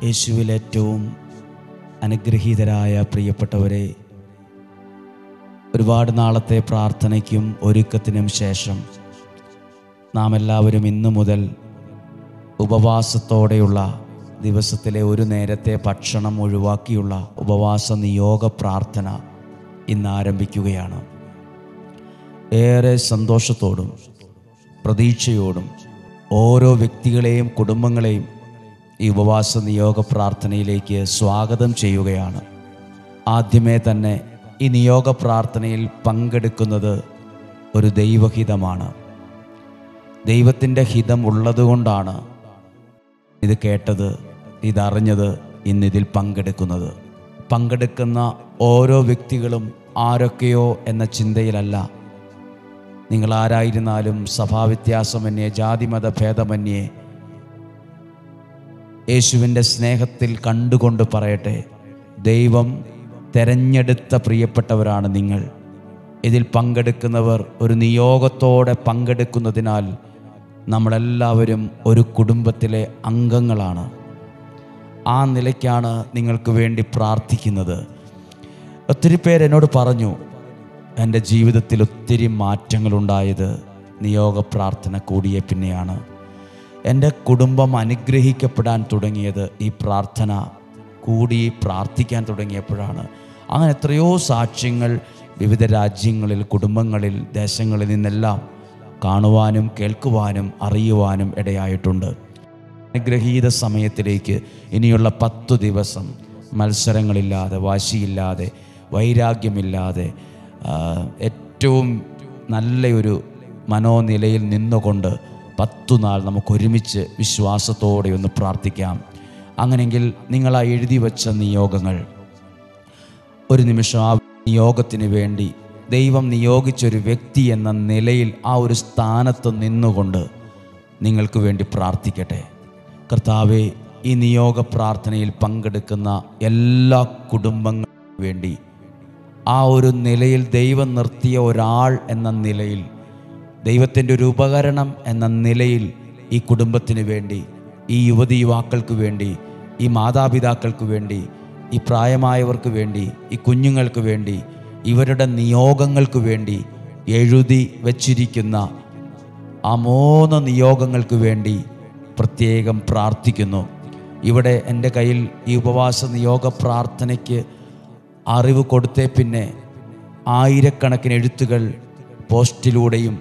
യേശുവിൽ ഏറ്റവും അനുഗ്രഹീതരായ പ്രിയപ്പെട്ടവരെ, ഒരുപാട് നാളത്തെ പ്രാർത്ഥനയ്ക്കും ഒരുക്കത്തിനും ശേഷം നാം എല്ലാവരും ഇന്നു മുതൽ ഉപവാസത്തോടെയുള്ള ദിവസത്തിലെ ഒരു നേരത്തെ ഭക്ഷണം ഒഴിവാക്കിയുള്ള ഉപവാസ നിയോഗ പ്രാർത്ഥന ഇന്ന് ആരംഭിക്കുകയാണ്. ഏറെ സന്തോഷത്തോടും പ്രതീക്ഷയോടും ഓരോ വ്യക്തികളെയും കുടുംബങ്ങളെയും ഈ ഉപവാസ നിയോഗ പ്രാർത്ഥനയിലേക്ക് സ്വാഗതം ചെയ്യുകയാണ്. ആദ്യമേ തന്നെ ഈ നിയോഗ പ്രാർത്ഥനയിൽ പങ്കെടുക്കുന്നത് ഒരു ദൈവഹിതമാണ്. ദൈവത്തിൻ്റെ ഹിതം ഉള്ളതുകൊണ്ടാണ് ഇത് കേട്ടത്, ഇതറിഞ്ഞത്, ഇന്നിതിൽ പങ്കെടുക്കുന്നത്. പങ്കെടുക്കുന്ന ഓരോ വ്യക്തികളും ആരൊക്കെയോ എന്ന ചിന്തയിലല്ല. നിങ്ങളാരായിരുന്നാലും സഭാവ്യത്യാസമന്യേ ജാതിമത ഭേദമന്യേ യേശുവിൻ്റെ സ്നേഹത്തിൽ കണ്ടുകൊണ്ട് പറയട്ടെ, ദൈവം തെരഞ്ഞെടുത്ത പ്രിയപ്പെട്ടവരാണ് നിങ്ങൾ. ഇതിൽ പങ്കെടുക്കുന്നവർ ഒരു നിയോഗത്തോടെ പങ്കെടുക്കുന്നതിനാൽ നമ്മളെല്ലാവരും ഒരു കുടുംബത്തിലെ അംഗങ്ങളാണ്. ആ നിലയ്ക്കാണ് നിങ്ങൾക്ക് വേണ്ടി പ്രാർത്ഥിക്കുന്നത്. ഒത്തിരി പേരെന്നോട് പറഞ്ഞു, എൻ്റെ ജീവിതത്തിൽ ഒത്തിരി മാറ്റങ്ങളുണ്ടായത് നിയോഗ പ്രാർത്ഥന കൂടിയ പിന്നെയാണ്. എൻ്റെ കുടുംബം അനുഗ്രഹിക്കപ്പെടാൻ തുടങ്ങിയത് ഈ പ്രാർത്ഥന കൂടി പ്രാർത്ഥിക്കാൻ തുടങ്ങിയപ്പോഴാണ്. അങ്ങനെ എത്രയോ സാക്ഷ്യങ്ങൾ വിവിധ രാജ്യങ്ങളിൽ, കുടുംബങ്ങളിൽ, ദേശങ്ങളിൽ നിന്നെല്ലാം കാണുവാനും കേൾക്കുവാനും അറിയുവാനും ഇടയായിട്ടുണ്ട്. അനുഗ്രഹീത സമയത്തിലേക്ക് ഇനിയുള്ള 10 ദിവസം മത്സരങ്ങളില്ലാതെ, വാശിയില്ലാതെ, വൈരാഗ്യമില്ലാതെ ഏറ്റവും നല്ലൊരു മനോനിലയിൽ നിന്നുകൊണ്ട് 10 നാൾ നമുക്കൊരുമിച്ച് വിശ്വാസത്തോടെ ഒന്ന് പ്രാർത്ഥിക്കാം. അങ്ങനെയെങ്കിൽ നിങ്ങൾ ആ എഴുതി വച്ച നിയോഗങ്ങൾ ഒരു നിമിഷം ആ നിയോഗത്തിന് വേണ്ടി ദൈവം നിയോഗിച്ചൊരു വ്യക്തി എന്ന നിലയിൽ ആ ഒരു സ്ഥാനത്ത് നിന്നുകൊണ്ട് നിങ്ങൾക്ക് വേണ്ടി പ്രാർത്ഥിക്കട്ടെ. കർത്താവേ, ഈ നിയോഗ പ്രാർത്ഥനയിൽ പങ്കെടുക്കുന്ന എല്ലാ കുടുംബങ്ങൾക്കും വേണ്ടി ആ ഒരു നിലയിൽ ദൈവം നിർത്തിയ ഒരാൾ എന്ന നിലയിൽ, ദൈവത്തിൻ്റെ ഒരു ഉപകരണം എന്ന നിലയിൽ ഈ കുടുംബത്തിന് വേണ്ടി, ഈ യുവതി യുവാക്കൾക്ക് വേണ്ടി, ഈ മാതാപിതാക്കൾക്ക് വേണ്ടി, ഈ പ്രായമായവർക്ക് വേണ്ടി, ഈ കുഞ്ഞുങ്ങൾക്ക് വേണ്ടി, ഇവരുടെ നിയോഗങ്ങൾക്ക് വേണ്ടി എഴുതി വച്ചിരിക്കുന്ന ആ 3 നിയോഗങ്ങൾക്ക് വേണ്ടി പ്രത്യേകം പ്രാർത്ഥിക്കുന്നു. ഇവിടെ എൻ്റെ കയ്യിൽ ഈ ഉപവാസ നിയോഗ പ്രാർത്ഥനയ്ക്ക് അറിവ് കൊടുത്തേ പിന്നെ ആയിരക്കണക്കിന് എഴുത്തുകൾ പോസ്റ്റിലൂടെയും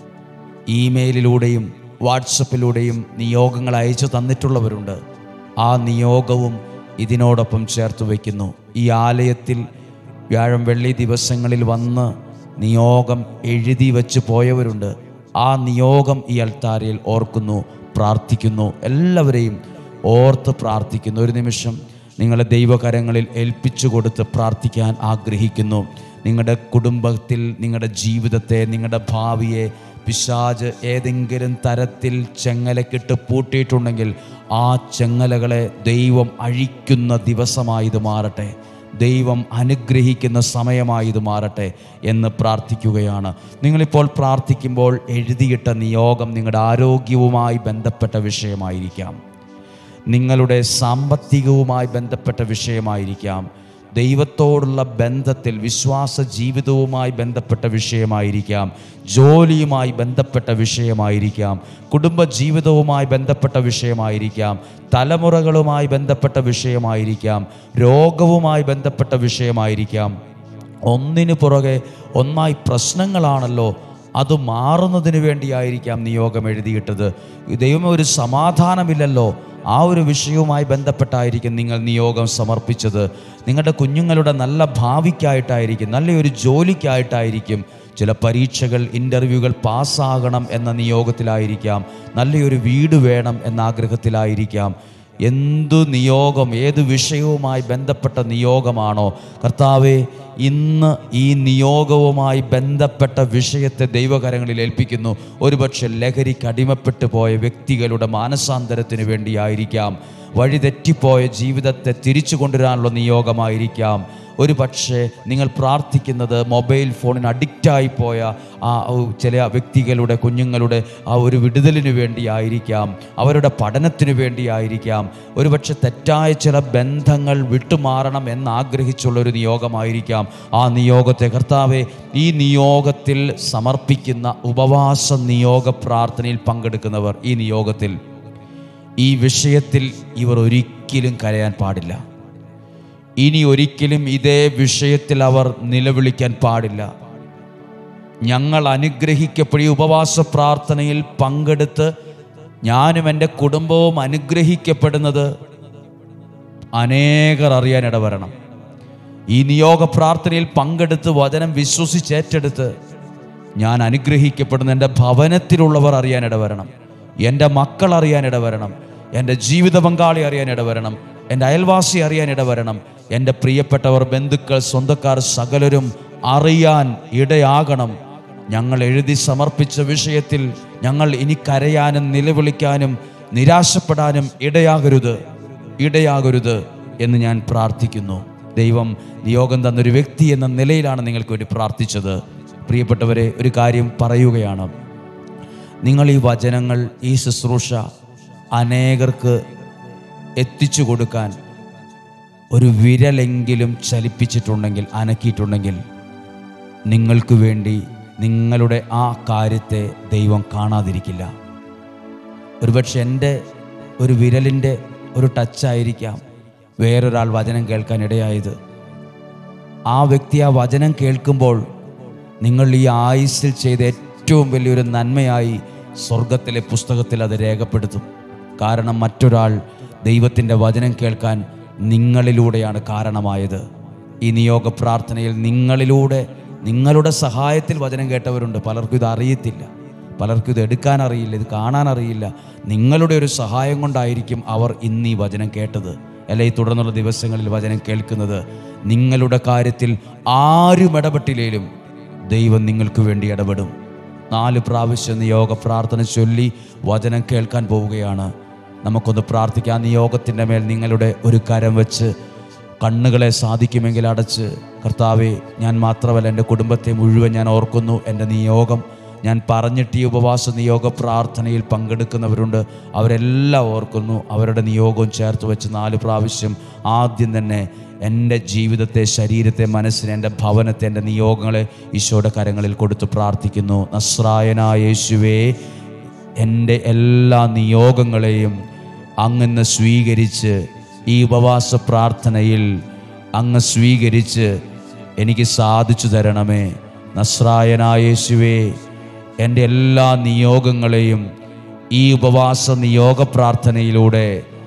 ഇമെയിലിലൂടെയും വാട്സപ്പിലൂടെയും നിയോഗങ്ങൾ അയച്ചു തന്നിട്ടുള്ളവരുണ്ട്. ആ നിയോഗവും ഇതിനോടൊപ്പം ചേർത്ത് വയ്ക്കുന്നു. ഈ ആലയത്തിൽ വ്യാഴം വെള്ളി ദിവസങ്ങളിൽ വന്ന് നിയോഗം എഴുതി വച്ച് പോയവരുണ്ട്. ആ നിയോഗം ഈ അൾത്താരയിൽ ഓർക്കുന്നു, പ്രാർത്ഥിക്കുന്നു. എല്ലാവരെയും ഓർത്ത് പ്രാർത്ഥിക്കുന്നു. ഒരു നിമിഷം നിങ്ങളെ ദൈവകരങ്ങളിൽ ഏൽപ്പിച്ചു കൊടുത്ത് പ്രാർത്ഥിക്കാൻ ആഗ്രഹിക്കുന്നു. നിങ്ങളുടെ കുടുംബത്തിൽ, നിങ്ങളുടെ ജീവിതത്തെ, നിങ്ങളുടെ ഭാവിയെ പിശാച് ഏതെങ്കിലും തരത്തിൽ ചെങ്ങലക്കിട്ട് പൂട്ടിയിട്ടുണ്ടെങ്കിൽ ആ ചെങ്ങലകളെ ദൈവം അഴിക്കുന്ന ദിവസമായത് മാറട്ടെ, ദൈവം അനുഗ്രഹിക്കുന്ന സമയമായത് മാറട്ടെ എന്ന് പ്രാർത്ഥിക്കുകയാണ്. നിങ്ങളിപ്പോൾ പ്രാർത്ഥിക്കുമ്പോൾ എഴുതിയിട്ട നിയോഗം നിങ്ങളുടെ ആരോഗ്യവുമായി ബന്ധപ്പെട്ട വിഷയമായിരിക്കാം, നിങ്ങളുടെ സാമ്പത്തികവുമായി ബന്ധപ്പെട്ട വിഷയമായിരിക്കാം, ദൈവത്തോടുള്ള ബന്ധത്തിൽ വിശ്വാസ ജീവിതവുമായി ബന്ധപ്പെട്ട വിഷയമായിരിക്കാം, ജോലിയുമായി ബന്ധപ്പെട്ട വിഷയമായിരിക്കാം, കുടുംബജീവിതവുമായി ബന്ധപ്പെട്ട വിഷയമായിരിക്കാം, തലമുറകളുമായി ബന്ധപ്പെട്ട വിഷയമായിരിക്കാം, രോഗവുമായി ബന്ധപ്പെട്ട വിഷയമായിരിക്കാം. ഒന്നിനു പുറകെ ഒന്നായി പ്രശ്നങ്ങളാണല്ലോ, അത് മാറുന്നതിന് വേണ്ടിയായിരിക്കാം നിയോഗം എഴുതിയിട്ടത്. ദൈവമേ, ഒരു സമാധാനമില്ലല്ലോ, ആ ഒരു വിഷയവുമായി ബന്ധപ്പെട്ടായിരിക്കും നിങ്ങൾ നിയോഗം സമർപ്പിച്ചത്. നിങ്ങളുടെ കുഞ്ഞുങ്ങളുടെ നല്ല ഭാവിക്കായിട്ടായിരിക്കും, നല്ലൊരു ജോലിക്കായിട്ടായിരിക്കും, ചില പരീക്ഷകൾ, ഇൻ്റർവ്യൂകൾ പാസ്സാകണം എന്ന നിയോഗത്തിലായിരിക്കാം, നല്ലൊരു വീട് വേണം എന്ന ആഗ്രഹത്തിലായിരിക്കാം. എന്തു നിയോഗം, ഏത് വിഷയവുമായി ബന്ധപ്പെട്ട നിയോഗമാണോ കർത്താവേ, ഇന്ന് ഈ നിയോഗവുമായി ബന്ധപ്പെട്ട വിഷയത്തെ ദൈവകരങ്ങളിൽ ഏൽപ്പിക്കുന്നു. ഒരുപക്ഷെ ലഹരിക്ക് അടിമപ്പെട്ടു പോയ വ്യക്തികളുടെ മാനസാന്തരത്തിന് വേണ്ടിയായിരിക്കാം, വഴിതെറ്റിപ്പോയ ജീവിതത്തെ തിരിച്ചു കൊണ്ടുവരാനുള്ള നിയോഗമായിരിക്കാം, ഒരു പക്ഷേ നിങ്ങൾ പ്രാർത്ഥിക്കുന്നത് മൊബൈൽ ഫോണിന് അഡിക്റ്റായി പോയ ആ ചില വ്യക്തികളുടെ കുഞ്ഞുങ്ങളുടെ ആ ഒരു വിടുതലിന് വേണ്ടിയായിരിക്കാം, അവരുടെ പഠനത്തിന് വേണ്ടിയായിരിക്കാം, ഒരുപക്ഷെ തെറ്റായ ചില ബന്ധങ്ങൾ വിട്ടുമാറണം എന്നാഗ്രഹിച്ചുള്ളൊരു നിയോഗമായിരിക്കാം. ആ നിയോഗത്തെ കർത്താവേ, ഈ നിയോഗത്തിൽ സമർപ്പിക്കുന്ന ഉപവാസ നിയോഗ പ്രാർത്ഥനയിൽ പങ്കെടുക്കുന്നവർ, ഈ നിയോഗത്തിൽ ഈ വിഷയത്തിൽ ഇവർ ഒരിക്കലും കരയാൻ പാടില്ല. ഇനി ഒരിക്കലും ഇതേ വിഷയത്തിൽ അവർ നിലവിളിക്കാൻ പാടില്ല. ഞങ്ങൾ അനുഗ്രഹിക്കപ്പെടും. ഈ ഉപവാസ പ്രാർത്ഥനയിൽ പങ്കെടുത്ത് ഞാനും എൻ്റെ കുടുംബവും അനുഗ്രഹിക്കപ്പെടുന്നത് അനേകർ അറിയാൻ ഇടവരണം. ഈ നിയോഗ പ്രാർത്ഥനയിൽ പങ്കെടുത്ത് വചനം വിശ്വസിച്ചേറ്റെടുത്ത് ഞാൻ അനുഗ്രഹിക്കപ്പെടുന്ന എൻ്റെ ഭവനത്തിലുള്ളവർ അറിയാൻ ഇടവരണം, എൻ്റെ മക്കൾ അറിയാൻ ഇടവരണം, എൻ്റെ ജീവിത പങ്കാളി അറിയാൻ ഇടവരണം, എൻ്റെ അയൽവാസി അറിയാൻ ഇടവരണം, എൻ്റെ പ്രിയപ്പെട്ടവർ, ബന്ധുക്കൾ, സ്വന്തക്കാർ സകലരും അറിയാൻ ഇടയാകണം. ഞങ്ങൾ എഴുതി സമർപ്പിച്ച വിഷയത്തിൽ ഞങ്ങൾ ഇനി കരയാനും നിലവിളിക്കാനും നിരാശപ്പെടാനും ഇടയാകരുത് എന്ന് ഞാൻ പ്രാർത്ഥിക്കുന്നു. ദൈവം നിയോഗം തന്നൊരു വ്യക്തി എന്ന നിലയിലാണ് നിങ്ങൾക്ക് വേണ്ടി പ്രാർത്ഥിച്ചത്. പ്രിയപ്പെട്ടവരെ, ഒരു കാര്യം പറയുകയാണ്. നിങ്ങൾ ഈ വചനങ്ങൾ, ഈ ശുശ്രൂഷ അനേകർക്ക് എത്തിച്ചു കൊടുക്കാൻ ഒരു വിരലെങ്കിലും ചലിപ്പിച്ചിട്ടുണ്ടെങ്കിൽ, അനക്കിയിട്ടുണ്ടെങ്കിൽ, നിങ്ങൾക്ക് വേണ്ടി നിങ്ങളുടെ ആ കാര്യത്തെ ദൈവം കാണാതിരിക്കില്ല. ഒരുപക്ഷെ എൻ്റെ ഒരു വിരലിൻ്റെ ഒരു ടച്ചായിരിക്കാം വേറൊരാൾ വചനം കേൾക്കാൻ ഇടയായത്. ആ വ്യക്തി ആ വചനം കേൾക്കുമ്പോൾ നിങ്ങൾ ഈ ആയുസ്സിൽ ചെയ്ത ഏറ്റവും വലിയൊരു നന്മയായി സ്വർഗത്തിലെ പുസ്തകത്തിൽ അത് രേഖപ്പെടുത്തും. കാരണം മറ്റൊരാൾ ദൈവത്തിൻ്റെ വചനം കേൾക്കാൻ നിങ്ങളിലൂടെയാണ് കാരണമായത്. ഈ നിയോഗ പ്രാർത്ഥനയിൽ നിങ്ങളിലൂടെ, നിങ്ങളുടെ സഹായത്തിൽ വചനം കേട്ടവരുണ്ട്. പലർക്കും ഇത് അറിയത്തില്ല, പലർക്കും ഇത് എടുക്കാൻ അറിയില്ല, ഇത് കാണാൻ അറിയില്ല. നിങ്ങളുടെ ഒരു സഹായം കൊണ്ടായിരിക്കും അവർ ഇന്ന് ഈ വചനം കേട്ടത്, അല്ലെ ഈ തുടർന്നുള്ള ദിവസങ്ങളിൽ വചനം കേൾക്കുന്നത്. നിങ്ങളുടെ കാര്യത്തിൽ ആരും ഇടപെട്ടില്ലേലും ദൈവം നിങ്ങൾക്ക് വേണ്ടി ഇടപെടും. 4 പ്രാവശ്യം നിയോഗ പ്രാർത്ഥന ചൊല്ലി വചനം കേൾക്കാൻ പോവുകയാണ്. നമുക്കൊന്ന് പ്രാർത്ഥിക്കാം. നിയോഗത്തിൻ്റെ മേൽ നിങ്ങളുടെ ഒരു കരം വെച്ച് കണ്ണുകളെ സാധിക്കുമെങ്കിൽ അടച്ച്, കർത്താവേ, ഞാൻ മാത്രമല്ല എൻ്റെ കുടുംബത്തെ മുഴുവൻ ഞാൻ ഓർക്കുന്നു. എൻ്റെ നിയോഗം ഞാൻ പറഞ്ഞിട്ട് ഈ ഉപവാസ നിയോഗ പ്രാർത്ഥനയിൽ പങ്കെടുക്കുന്നവരുണ്ട്, അവരെല്ലാം ഓർക്കുന്നു. അവരുടെ നിയോഗവും ചേർത്ത് വെച്ച് 4 പ്രാവശ്യം ആദ്യം തന്നെ എൻ്റെ ജീവിതത്തെ, ശരീരത്തെ, മനസ്സിനെ, എൻ്റെ ഭവനത്തെ, എൻ്റെ നിയോഗങ്ങളെ ഈശോയുടെ കരങ്ങളിൽ കൊടുത്ത് പ്രാർത്ഥിക്കുന്നു. നസ്രായനായ യേശുവേ, എൻ്റെ എല്ലാ നിയോഗങ്ങളെയും അങ്ങ് സ്വീകരിച്ച്, ഈ ഉപവാസ പ്രാർത്ഥനയിൽ അങ്ങ് സ്വീകരിച്ച് എനിക്ക് സാധിച്ചു തരണമേ. നസ്രായനായ യേശുവേ, എൻ്റെ എല്ലാ നിയോഗങ്ങളെയും ഈ ഉപവാസ നിയോഗ പ്രാർത്ഥനയിലൂടെ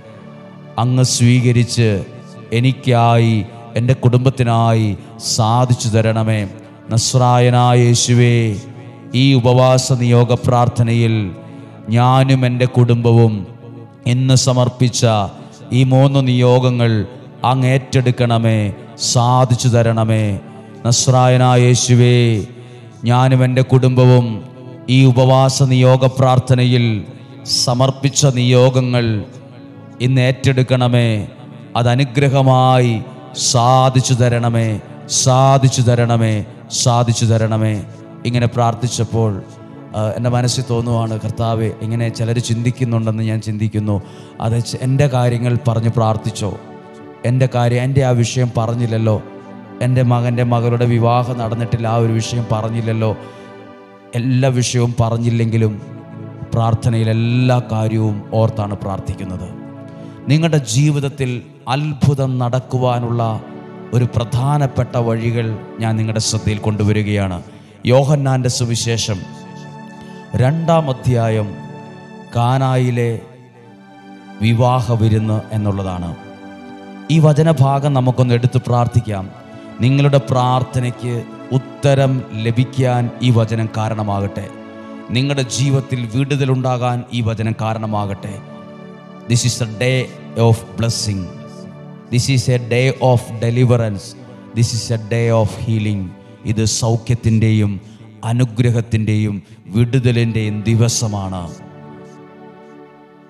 അങ്ങ് സ്വീകരിച്ച് എനിക്കായി, എൻ്റെ കുടുംബത്തിനായി സാധിച്ചു തരണമേ. നസ്രായനായ യേശുവേ, ഈ ഉപവാസ നിയോഗ പ്രാർത്ഥനയിൽ ഞാനും എൻ്റെ കുടുംബവും ഇന്ന് സമർപ്പിച്ച ഈ 3 നിയോഗങ്ങൾ അങ്ങ് ഏറ്റെടുക്കണമേ, സാധിച്ചു തരണമേ. നസ്രായനായ യേശുവേ, ഞാനും എൻ്റെ കുടുംബവും ഈ ഉപവാസ നിയോഗ പ്രാർത്ഥനയിൽ സമർപ്പിച്ച നിയോഗങ്ങൾ ഇന്ന് ഏറ്റെടുക്കണമേ. അതനുഗ്രഹമായി സാധിച്ചു തരണമേ, സാധിച്ചു തരണമേ, സാധിച്ചു തരണമേ. ഇങ്ങനെ പ്രാർത്ഥിച്ചപ്പോൾ എൻ്റെ മനസ്സിൽ തോന്നുവാണ്, കർത്താവേ, ഇങ്ങനെ ചിലർ ചിന്തിക്കുന്നുണ്ടെന്ന് ഞാൻ ചിന്തിക്കുന്നു. അത് എൻ്റെ കാര്യങ്ങൾ പറഞ്ഞ് പ്രാർത്ഥിച്ചോ? എൻ്റെ കാര്യം, എൻ്റെ ആ വിഷയം പറഞ്ഞില്ലല്ലോ. എൻ്റെ മകൻ്റെ മകളുടെ വിവാഹം നടന്നിട്ടില്ല, ആ ഒരു വിഷയം പറഞ്ഞില്ലല്ലോ. എല്ലാ വിഷയവും പറഞ്ഞില്ലെങ്കിലും പ്രാർത്ഥനയിൽ എല്ലാ കാര്യവും ഓർത്താണ് പ്രാർത്ഥിക്കുന്നത്. നിങ്ങളുടെ ജീവിതത്തിൽ അത്ഭുതം നടക്കുവാനുള്ള ഒരു പ്രധാനപ്പെട്ട വഴികൾ ഞാൻ നിങ്ങളുടെ ശ്രദ്ധയിൽ കൊണ്ടുവരികയാണ്. യോഹന്നാൻ്റെ സുവിശേഷം 2-ാം അധ്യായം, കാനായിലെ വിവാഹ വിരുന്ന് എന്നുള്ളതാണ്. ഈ വചനഭാഗം നമുക്കൊന്ന് എടുത്ത് പ്രാർത്ഥിക്കാം. നിങ്ങളുടെ പ്രാർത്ഥനയ്ക്ക് ഉത്തരം ലഭിക്കാൻ ഈ വചനം കാരണമാകട്ടെ. നിങ്ങളുടെ ജീവിതത്തിൽ വിടുതലുണ്ടാകാൻ ഈ വചനം കാരണമാകട്ടെ. This is a day of blessing. This is a day of deliverance. This is a day of healing. ഇത് സൗഖ്യത്തിൻ്റെയും അനുഗ്രഹത്തിൻ്റെയും വിടുതലിൻ്റെയും ദിവസമാണ്.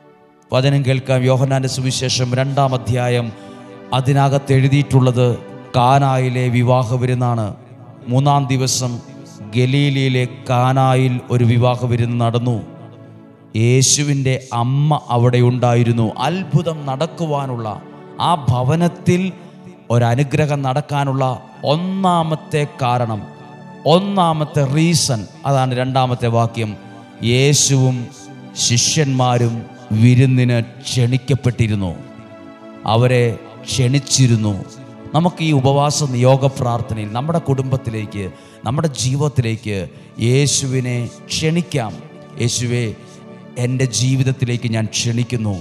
വചനം കേൾക്കാം. യോഹന്നാൻ്റെ സുവിശേഷം 2-ാം അധ്യായം, അതിനകത്ത് എഴുതിയിട്ടുള്ളത് കാനായിലെ വിവാഹ വിരുന്നാണ്. 3-ാം ദിവസം ഗലീലയിലെ കാനായിൽ ഒരു വിവാഹ വിരുന്ന് നടന്നു. യേശുവിൻ്റെ അമ്മ അവിടെ ഉണ്ടായിരുന്നു. അത്ഭുതം നടക്കുവാനുള്ള, ആ ഭവനത്തിൽ ഒരനുഗ്രഹം നടക്കാനുള്ള ഒന്നാമത്തെ കാരണം, ഒന്നാമത്തെ റീസൺ അതാണ് 2-ാമത്തെ വാക്യം. യേശുവും ശിഷ്യന്മാരും വിരുന്നിന് ക്ഷണിക്കപ്പെട്ടിരുന്നു, അവരെ ക്ഷണിച്ചിരുന്നു. നമുക്ക് ഈ ഉപവാസ നിയോഗ പ്രാർത്ഥനയിൽ നമ്മുടെ കുടുംബത്തിലേക്ക്, നമ്മുടെ ജീവിതത്തിലേക്ക് യേശുവിനെ ക്ഷണിക്കാം. യേശുവേ, എൻ്റെ ജീവിതത്തിലേക്ക് ഞാൻ ക്ഷണിക്കുന്നു,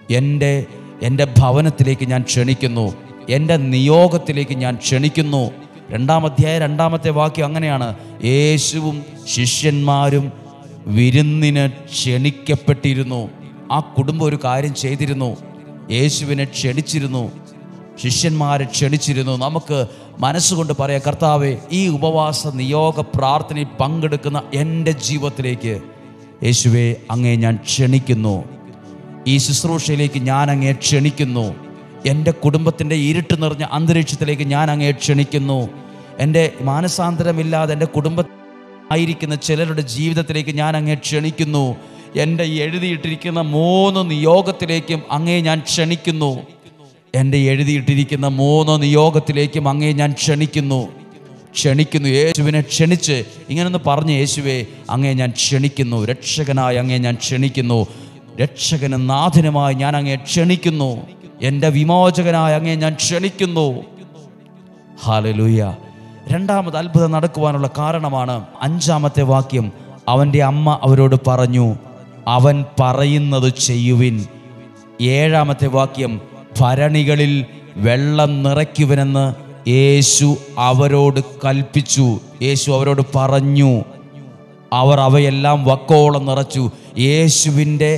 എൻ്റെ ഭവനത്തിലേക്ക് ഞാൻ ക്ഷണിക്കുന്നു, എൻ്റെ നിയോഗത്തിലേക്ക് ഞാൻ ക്ഷണിക്കുന്നു. 2-ാം അധ്യായം 2-ാമത്തെ വാക്യം അങ്ങനെയാണ്. യേശുവും ശിഷ്യന്മാരും വിരുന്നിന് ക്ഷണിക്കപ്പെട്ടിരുന്നു. ആ കുടുംബം ഒരു കാര്യം ചെയ്തിരുന്നു, യേശുവിനെ ക്ഷണിച്ചിരുന്നു, ശിഷ്യന്മാരെ ക്ഷണിച്ചിരുന്നു. നമുക്ക് മനസ്സുകൊണ്ട് പറയാം, കർത്താവേ, ഈ ഉപവാസ നിയോഗ പ്രാർത്ഥനയിൽ പങ്കെടുക്കുന്ന എൻ്റെ ജീവിതത്തിലേക്ക് യേശുവേ അങ്ങേ ഞാൻ ക്ഷണിക്കുന്നു. ഈ ശുശ്രൂഷയിലേക്ക് ഞാൻ അങ്ങേ ക്ഷണിക്കുന്നു. എൻ്റെ കുടുംബത്തിൻ്റെ ഇരുട്ട് നിറഞ്ഞ അന്തരീക്ഷത്തിലേക്ക് ഞാൻ അങ്ങേ ക്ഷണിക്കുന്നു. എൻ്റെ മാനസാന്തരമില്ലാതെ എൻ്റെ കുടുംബമായിരിക്കുന്ന ചിലരുടെ ജീവിതത്തിലേക്ക് ഞാൻ അങ്ങേ ക്ഷണിക്കുന്നു. എൻ്റെ എഴുതിയിട്ടിരിക്കുന്ന 3 നിയോഗത്തിലേക്കും അങ്ങേ ഞാൻ ക്ഷണിക്കുന്നു. എൻ്റെ എഴുതിയിട്ടിരിക്കുന്ന 3 നിയോഗത്തിലേക്കും അങ്ങേ ഞാൻ ക്ഷണിക്കുന്നു. യേശുവിനെ ക്ഷണിച്ച് ഇങ്ങനൊന്ന് പറഞ്ഞ്, യേശുവേ അങ്ങേ ഞാൻ ക്ഷണിക്കുന്നു, രക്ഷകനായി അങ്ങേ ഞാൻ ക്ഷണിക്കുന്നു, രക്ഷകനും നാഥനുമായി ഞാൻ അങ്ങേ ക്ഷണിക്കുന്നു, എൻ്റെ വിമോചകനായി അങ്ങേ ഞാൻ ക്ഷണിക്കുന്നു. ഹല്ലേലൂയ. 2-ാമത് അത്ഭുതം നടക്കുവാനുള്ള കാരണമാണ് 5-ാമത്തെ വാക്യം. അവൻ്റെ അമ്മ അവരോട് പറഞ്ഞു, അവൻ പറയുന്നത് ചെയ്യുവിൻ. 7-ാമത്തെ വാക്യം, ഭരണികളിൽ വെള്ളം നിറയ്ക്കുവനെന്ന് യേശു അവരോട് കൽപ്പിച്ചു. യേശു അവരോട് പറഞ്ഞു. അവർ അവയെല്ലാം വക്കോളം നിറച്ചു. യേശുവിൻ്റെ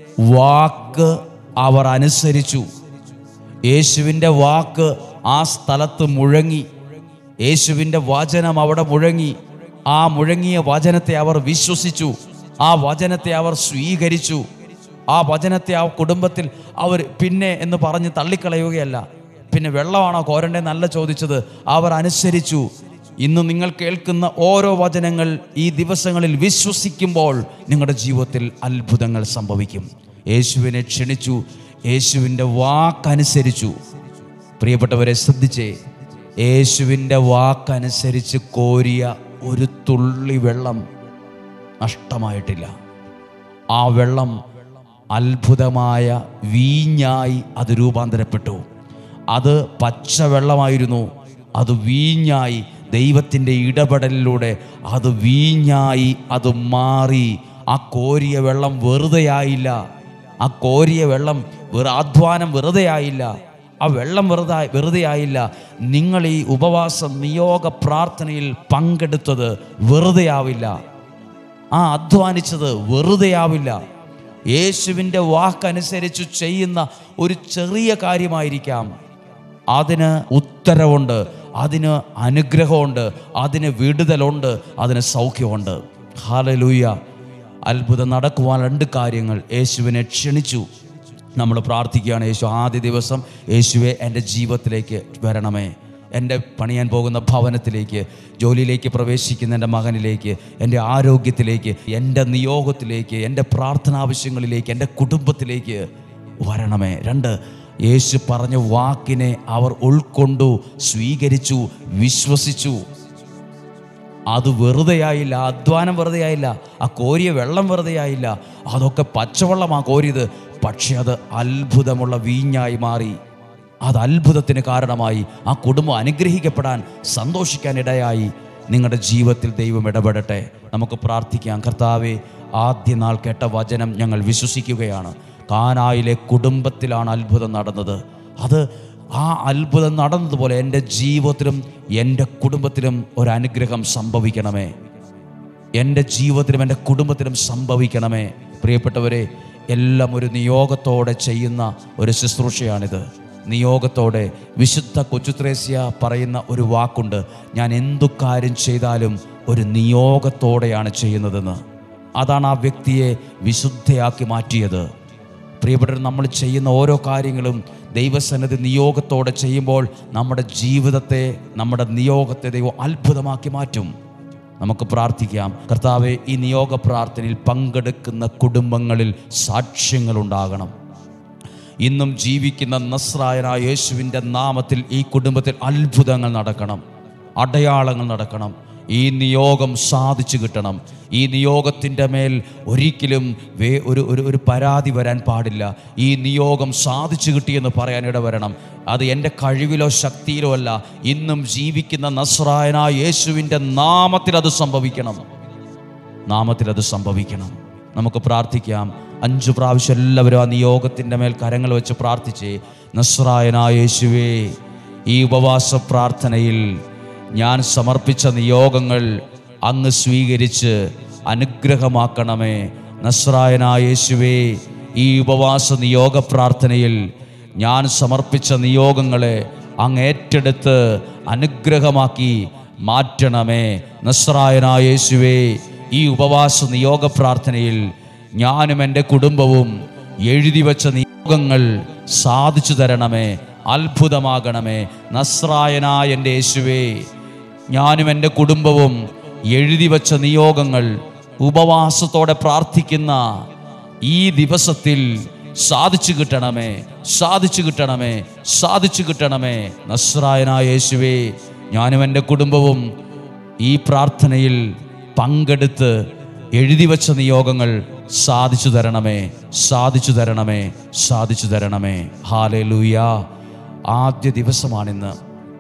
വാക്ക് അവർ അനുസരിച്ചു. യേശുവിൻ്റെ വാക്ക് ആ സ്ഥലത്ത് മുഴങ്ങി. യേശുവിൻ്റെ വചനം അവിടെ മുഴങ്ങി. ആ മുഴങ്ങിയ വചനത്തെ അവർ വിശ്വസിച്ചു. ആ വചനത്തെ അവർ സ്വീകരിച്ചു. ആ വചനത്തെ ആ കുടുംബത്തിൽ അവർ പിന്നെ എന്ന് പറഞ്ഞ് തള്ളിക്കളയുകയല്ല. പിന്നെ വെള്ളമാണോ കോരണ്ടേന്നല്ല ചോദിച്ചത്, അവർ അനുസരിച്ചു. ഇന്ന് നിങ്ങൾ കേൾക്കുന്ന ഓരോ വചനങ്ങൾ ഈ ദിവസങ്ങളിൽ വിശ്വസിക്കുമ്പോൾ നിങ്ങളുടെ ജീവിതത്തിൽ അത്ഭുതങ്ങൾ സംഭവിക്കും. യേശുവിനെ ക്ഷണിച്ചു, യേശുവിൻ്റെ വാക്കനുസരിച്ചു. പ്രിയപ്പെട്ടവരെ ശ്രദ്ധിച്ചേ, യേശുവിൻ്റെ വാക്കനുസരിച്ച് കോരിയ ഒരു തുള്ളി വെള്ളം നഷ്ടമായിട്ടില്ല. ആ വെള്ളം അത്ഭുതമായ വീഞ്ഞായി അത് രൂപാന്തരപ്പെട്ടു. അത് പച്ചവെള്ളമായിരുന്നു, അത് വീഞ്ഞായി. ദൈവത്തിൻ്റെ ഇടപെടലിലൂടെ അത് വീഞ്ഞായി അത് മാറി. ആ കോരിയ വെള്ളം വെറുതെയായില്ല. ആ കോരിയ വെള്ളം അധ്വാനം വെറുതെയായില്ല. ആ വെള്ളം വെറുതെയായില്ല. നിങ്ങൾ ഈ ഉപവാസ നിയോഗ പ്രാർത്ഥനയിൽ പങ്കെടുത്തത് വെറുതെയാവില്ല. ആ അധ്വാനിച്ചത് വെറുതെയാവില്ല. യേശുവിൻ്റെ വാക്കനുസരിച്ച് ചെയ്യുന്ന ഒരു ചെറിയ കാര്യമായിരിക്കാം, അതിന് ഉത്തരവുണ്ട്, അതിന് അനുഗ്രഹമുണ്ട്, അതിന് വിടുതലുണ്ട്, അതിന് സൗഖ്യമുണ്ട്. ഹല്ലേലൂയ. അത്ഭുതം നടക്കുവാൻ 2 കാര്യങ്ങൾ. യേശുവിനെ ക്ഷണിച്ചു. നമ്മൾ പ്രാർത്ഥിക്കുകയാണ്, യേശു ആദ്യ ദിവസം യേശുവെ എൻ്റെ ജീവിതത്തിലേക്ക് വരണമേ, എൻ്റെ പണിയാൻ പോകുന്ന ഭവനത്തിലേക്ക്, ജോലിയിലേക്ക് പ്രവേശിക്കുന്ന എൻ്റെ മകനിലേക്ക്, എൻ്റെ ആരോഗ്യത്തിലേക്ക്, എൻ്റെ നിയോഗത്തിലേക്ക്, എൻ്റെ പ്രാർത്ഥനാവശ്യങ്ങളിലേക്ക്, എൻ്റെ കുടുംബത്തിലേക്ക് വരണമേ. 2, യേശു പറഞ്ഞ വാക്കിനെ അവർ ഉൾക്കൊണ്ടു, സ്വീകരിച്ചു, വിശ്വസിച്ചു. അത് വെറുതെയായില്ല, അധ്വാനം വെറുതെയായില്ല, ആ കോരിയ വെള്ളം വെറുതെയായില്ല. അതൊക്കെ പച്ചവെള്ളമാണ് കോരിയത്, പക്ഷെ അത് അത്ഭുതമുള്ള വീഞ്ഞായി മാറി. അത് അത്ഭുതത്തിന് കാരണമായി. ആ കുടുംബം അനുഗ്രഹിക്കപ്പെടാൻ, സന്തോഷിക്കാൻ ഇടയായി. നിങ്ങളുടെ ജീവിതത്തിൽ ദൈവം ഇടപെടട്ടെ. നമുക്ക് പ്രാർത്ഥിക്കാം. കർത്താവേ, ആദ്യ നാൾ കേട്ട വചനം ഞങ്ങൾ വിശ്വസിക്കുകയാണ്. കാനായിലെ കുടുംബത്തിലാണ് അത്ഭുതം നടന്നത്. അത് ആ അത്ഭുതം നടന്നതുപോലെ എൻ്റെ ജീവിതത്തിലും എൻ്റെ കുടുംബത്തിലും ഒരനുഗ്രഹം സംഭവിക്കണമേ. എൻ്റെ ജീവിതത്തിലും എൻ്റെ കുടുംബത്തിലും സംഭവിക്കണമേ. പ്രിയപ്പെട്ടവരെ, എല്ലാം ഒരു നിയോഗത്തോടെ ചെയ്യുന്ന ഒരു ശുശ്രൂഷയാണിത്. നിയോഗത്തോടെ. വിശുദ്ധ കൊച്ചുത്രേസ്യ പറയുന്ന ഒരു വാക്കുണ്ട്, ഞാൻ എന്തു കാര്യം ചെയ്താലും ഒരു നിയോഗത്തോടെയാണ് ചെയ്യുന്നതെന്ന്. അതാണ് ആ വ്യക്തിയെ വിശുദ്ധയാക്കി മാറ്റിയത്. പ്രിയപ്പെട്ടവർ, നമ്മൾ ചെയ്യുന്ന ഓരോ കാര്യങ്ങളും ദൈവസന്നിധി നിയോഗത്തോടെ ചെയ്യുമ്പോൾ നമ്മുടെ ജീവിതത്തെ, നമ്മുടെ നിയോഗത്തെ ദൈവം അത്ഭുതമാക്കി മാറ്റും. നമുക്ക് പ്രാർത്ഥിക്കാം. കർത്താവേ, ഈ നിയോഗ പ്രാർത്ഥനയിൽ പങ്കെടുക്കുന്ന കുടുംബങ്ങളിൽ സാക്ഷ്യങ്ങളുണ്ടാകണം. ഇന്നും ജീവിക്കുന്ന നസ്രായനായ യേശുവിൻ്റെ നാമത്തിൽ ഈ കുടുംബത്തിൽ അത്ഭുതങ്ങൾ നടക്കണം, അടയാളങ്ങൾ നടക്കണം. ഈ നിയോഗം സാധിച്ചു കിട്ടണം. ഈ നിയോഗത്തിൻ്റെ മേൽ ഒരിക്കലും ഒരു പരാതി വരാൻ പാടില്ല. ഈ നിയോഗം സാധിച്ചു കിട്ടിയെന്ന് പറയാൻ ഇടവരണം. അത് എൻ്റെ കഴിവിലോ ശക്തിയിലോ അല്ല, ഇന്നും ജീവിക്കുന്ന നസ്രായനായ യേശുവിൻ്റെ നാമത്തിൽ അത് സംഭവിക്കണം. നാമത്തിൽ അത് സംഭവിക്കണം. നമുക്ക് പ്രാർത്ഥിക്കാം. 5 പ്രാവശ്യം എല്ലാവരും ആ നിയോഗത്തിൻ്റെ മേൽ കരങ്ങൾ വെച്ച് പ്രാർത്ഥിച്ചേ. നസ്രായനായ യേശുവേ, ഈ ഉപവാസ പ്രാർത്ഥനയിൽ ഞാൻ സമർപ്പിച്ച നിയോഗങ്ങൾ അങ്ങ് സ്വീകരിച്ച് അനുഗ്രഹമാക്കണമേ. നസ്രായനായ യേശുവേ, ഈ ഉപവാസ നിയോഗ പ്രാർത്ഥനയിൽ ഞാൻ സമർപ്പിച്ച നിയോഗങ്ങളെ അങ്ങ് ഏറ്റെടുത്ത് അനുഗ്രഹമാക്കി മാറ്റണമേ. നസ്രായനായ യേശുവേ, ഈ ഉപവാസ നിയോഗ പ്രാർത്ഥനയിൽ ഞാനും എൻ്റെ കുടുംബവും എഴുതി വച്ച നിയോഗങ്ങൾ സാധിച്ചു തരണമേ, അത്ഭുതമാകണമേ. നസ്രായനായ എൻ്റെ യേശുവേ, ഞാനും എൻ്റെ കുടുംബവും എഴുതി വച്ച നിയോഗങ്ങൾ ഉപവാസത്തോടെ പ്രാർത്ഥിക്കുന്ന ഈ ദിവസത്തിൽ സാധിച്ചു കിട്ടണമേ, സാധിച്ചു കിട്ടണമേ, സാധിച്ചു കിട്ടണമേ. നസ്രായനായ യേശുവേ, ഞാനും എൻ്റെ കുടുംബവും ഈ പ്രാർത്ഥനയിൽ പങ്കെടുത്ത് എഴുതി വച്ച നിയോഗങ്ങൾ സാധിച്ചു തരണമേ, സാധിച്ചു തരണമേ, സാധിച്ചു തരണമേ. ഹല്ലേലൂയ. ആദ്യ ദിവസമാണിന്ന്.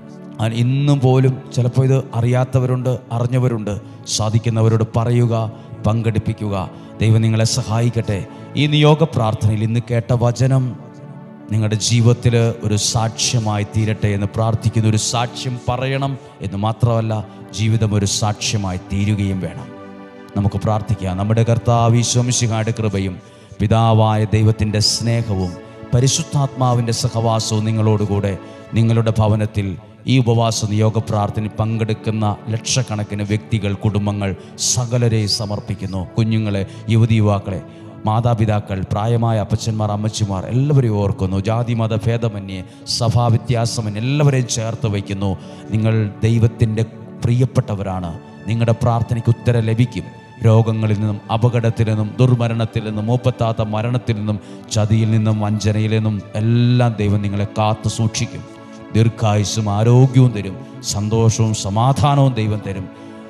ഇന്നും പോലും ചിലപ്പോൾ ഇത് അറിയാത്തവരുണ്ട്, അറിഞ്ഞവരുണ്ട്. സാധിക്കുന്നവരോട് പറയുക, പങ്കെടുപ്പിക്കുക. ദൈവം നിങ്ങളെ സഹായിക്കട്ടെ. ഈ നിയോഗ പ്രാർത്ഥനയിൽ ഇന്ന് കേട്ട വചനം നിങ്ങളുടെ ജീവിതത്തിൽ ഒരു സാക്ഷ്യമായി തീരട്ടെ എന്ന് പ്രാർത്ഥിക്കുന്നു. ഒരു സാക്ഷ്യം പറയണം എന്ന് മാത്രമല്ല, ജീവിതം ഒരു സാക്ഷ്യമായി തീരുകയും വേണം. നമുക്ക് പ്രാർത്ഥിക്കാം. നമ്മുടെ കർത്താവ് ഈശോ മിശിഹായുടെ കൃപയും പിതാവായ ദൈവത്തിൻ്റെ സ്നേഹവും പരിശുദ്ധാത്മാവിൻ്റെ സഹവാസവും നിങ്ങളോടുകൂടെ നിങ്ങളുടെ ഭവനത്തിൽ ഈ ഉപവാസ നിയോഗ പ്രാർത്ഥനയിൽ പങ്കെടുക്കുന്ന ലക്ഷക്കണക്കിന് വ്യക്തികൾ, കുടുംബങ്ങൾ സകലരെയും സമർപ്പിക്കുന്നു. കുഞ്ഞുങ്ങളെ, യുവതി യുവാക്കളെ, മാതാപിതാക്കൾ, പ്രായമായ അപ്പച്ചന്മാർ, അമ്മച്ചിമാർ എല്ലാവരെയും ഓർക്കുന്നു. ജാതി മത ഭേദമന്യേ, സഭാവ്യത്യാസമന്യേ എല്ലാവരെയും ചേർത്ത് വയ്ക്കുന്നു. നിങ്ങൾ ദൈവത്തിൻ്റെ പ്രിയപ്പെട്ടവരാണ്. നിങ്ങളുടെ പ്രാർത്ഥനയ്ക്ക് ഉത്തരം ലഭിക്കും. രോഗങ്ങളിൽ നിന്നും, അപകടത്തിൽ നിന്നും, ദുർമരണത്തിൽ നിന്നും, മൂപ്പത്താത്ത മരണത്തിൽ നിന്നും, ചതിയിൽ നിന്നും, വഞ്ചനയിൽ നിന്നും എല്ലാം ദൈവം നിങ്ങളെ കാത്തു സൂക്ഷിക്കും. ദീർഘായുസ്സും ആരോഗ്യവും തരും, സന്തോഷവും സമാധാനവും ദൈവം തരും.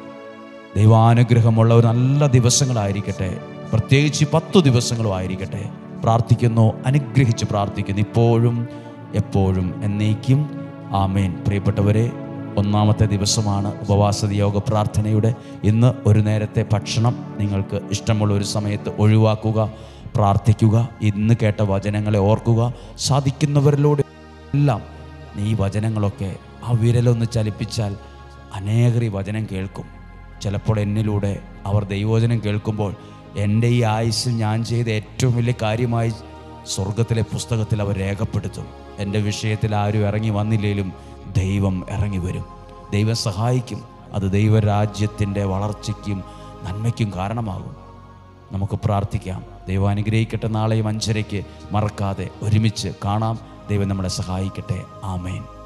ദൈവാനുഗ്രഹമുള്ള ഒരു നല്ല ദിവസങ്ങളായിരിക്കട്ടെ. പ്രത്യേകിച്ച് 10 ദിവസങ്ങളും ആയിരിക്കട്ടെ. പ്രാർത്ഥിക്കുന്നു, അനുഗ്രഹിച്ച് പ്രാർത്ഥിക്കുന്നു, ഇപ്പോഴും എപ്പോഴും എന്നേക്കും. ആമേൻ. പ്രിയപ്പെട്ടവരെ, 1ാമത്തെ ദിവസമാണ് ഉപവാസ നിയോഗ പ്രാർത്ഥനയുടെ. ഇന്ന് ഒരു നേരത്തെ ഭക്ഷണം നിങ്ങൾക്ക് ഇഷ്ടമുള്ള ഒരു സമയത്ത് ഒഴിവാക്കുക, പ്രാർത്ഥിക്കുക. ഇന്ന് കേട്ട വചനങ്ങളെ ഓർക്കുക. സാധിക്കുന്നവരിലൂടെ എല്ലാം ഈ വചനങ്ങളൊക്കെ ആ വിരലൊന്ന് ചലിപ്പിച്ചാൽ അനേകർ ഈ വചനം കേൾക്കും. ചിലപ്പോൾ എന്നിലൂടെ അവർ ദൈവവചനം കേൾക്കുമ്പോൾ എൻ്റെ ഈ ആയുസ്സിൽ ഞാൻ ചെയ്ത ഏറ്റവും വലിയ കാര്യമായി സ്വർഗത്തിലെ പുസ്തകത്തിൽ അവർ രേഖപ്പെടുത്തും. എൻ്റെ വിഷയത്തിൽ ആരും ഇറങ്ങി വന്നില്ലെങ്കിലും ദൈവം ഇറങ്ങി വരും. ദൈവം സഹായിക്കും. അത് ദൈവരാജ്യത്തിൻ്റെ വളർച്ചയ്ക്കും നന്മയ്ക്കും കാരണമാകും. നമുക്ക് പ്രാർത്ഥിക്കാം. ദൈവം അനുഗ്രഹിക്കട്ടെ. നാളെയും 5:30 മറക്കാതെ ഒരുമിച്ച് കാണാം. ദൈവം നമ്മളെ സഹായിക്കട്ടെ. ആമേൻ.